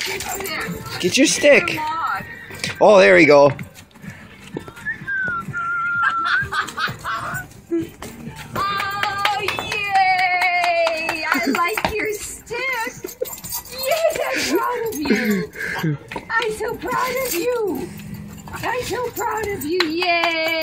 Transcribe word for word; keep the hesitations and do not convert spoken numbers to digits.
Get your stick. Oh, there we go. Oh, yay! I like your stick. Yes, I'm proud of you. I'm so proud of you. I'm so proud of you. Yay!